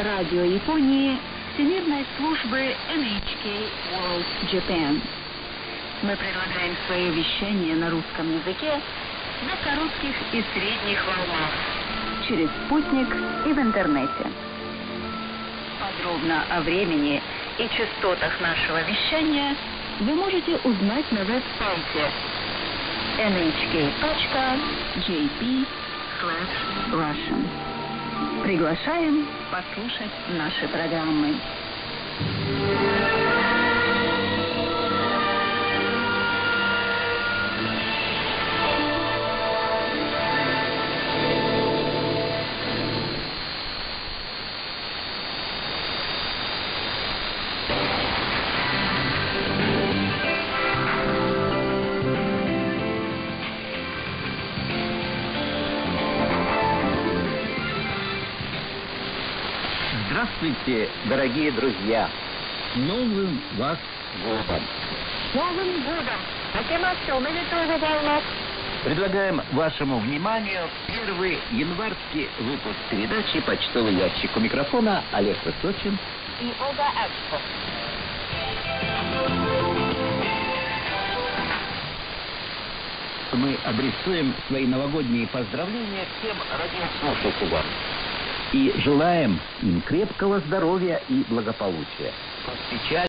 радио Японии Всемирной службы NHK World Japan. Мы предлагаем свое вещание на русском языке на коротких и средних волнах, через спутник и в интернете. Подробно о времени и частотах нашего вещания вы можете узнать на веб-сайте nhk.jp/Russian. Приглашаем послушать наши программы. Здравствуйте, дорогие друзья! С Новым вас годом! Новым годом! Предлагаем вашему вниманию первый январский выпуск передачи «Почтовый ящик». У микрофона Олег Высочин и Ольга Эпшко. Мы адресуем свои новогодние поздравления всем радиослушателям и желаем им крепкого здоровья и благополучия.